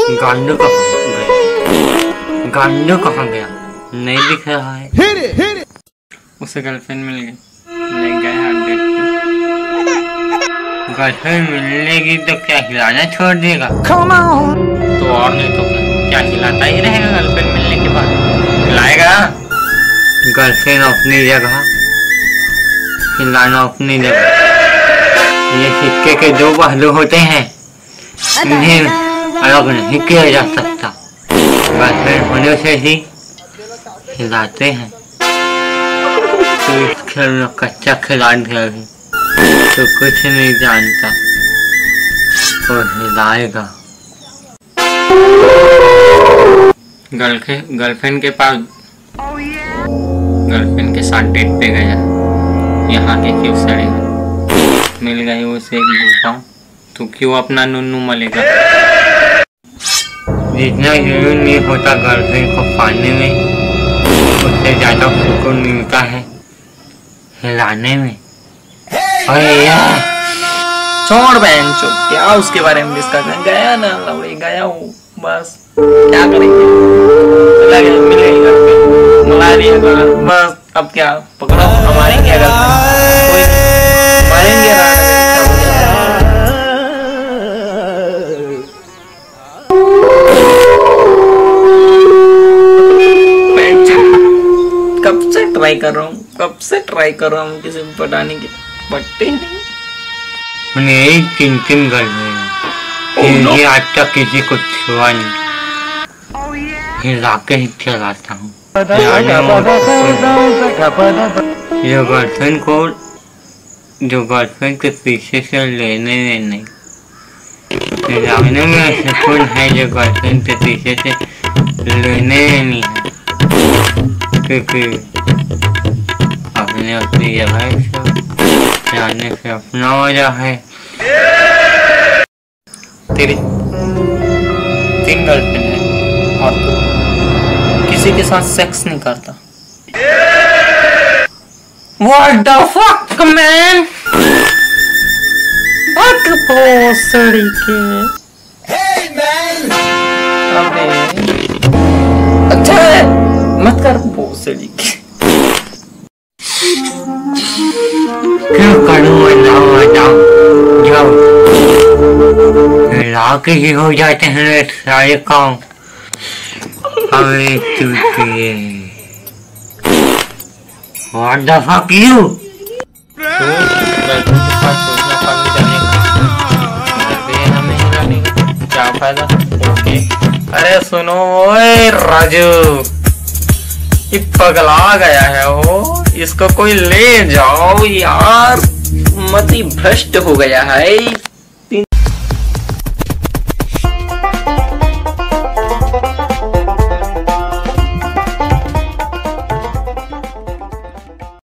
गांडू कहाँ गया? नहीं दिख रहा है। उसे गर्लफ्रेंड मिल गई, ले गया डेट पे। गर्लफ्रेंड मिलेगी तो क्या खिलाना छोड़ देगा? तो और नहीं तो क्या खिलाता ही रहेगा गर्लफ्रेंड मिलने के बाद? खिलाएगा। गर्लफ्रेंड अपनी जगह, खिलाना अपनी जगह। ये सिक्के के दो पहलू होते हैं, इन्हें अलग नहीं किया जा सकता। गर्लफ्रेंड होने से ही खिलाते हैं। तो इस खेल में कच्चा खिलाड़ी है तो कुछ नहीं जानता, तो हिलाएगा। गर्लफ्रेंड के पास, गर्लफ्रेंड के साथ डेट पे गया। यहाँ के क्यों सड़े मिल गई उसे एक गुफा, तो क्यों अपना नुन्नू मलेगा? जितना जरूरी नहीं होता गर्लफ्रेंड को पाने में, उससे ज्यादा सुकून मिलता है हिलाने में। अरे यार छोड़ बहन चो, क्या उसके बारे में डिस्कस करना? गया ना लौड़ी, गया हूँ बस, क्या करेंगे? लगे मिलेगी घर पे, मिला दिया बस। अब क्या पकड़ो, हमारी क्या गलती? कोई मारेंगे कब से ट्राई कर रहा हूँ किसी को पटाने की, पट्टे नहीं। यही तीन गर्लफ्रेंड आज तक किसी को छुआ नहीं, हिला के ही चलाता हूँ। जो गर्लफ्रेंड के पीछे से लेने में नहीं, हिलाने में सुकून है। जो गर्लफ्रेंड के पीछे से लेने में नहीं है, क्योंकि अपने अपनी जगह जाने से अपना मजा है। तेरी 3 गर्लफ्रेंड है और तू किसी के साथ सेक्स नहीं करता। What the fuck man? बात भोसड़ी के। अबे अच्छा है, मत कर भोसड़ी के। क्यों करूँ? जाओ हिला के ही हो जाते हैं सारे काम। अबे चूतिए, What the fuck you? क्या फायदा? ओके। अरे सुनो ओए राजू, ये पगला गया है वो, इसको कोई ले जाओ यार, मति भ्रष्ट हो गया है।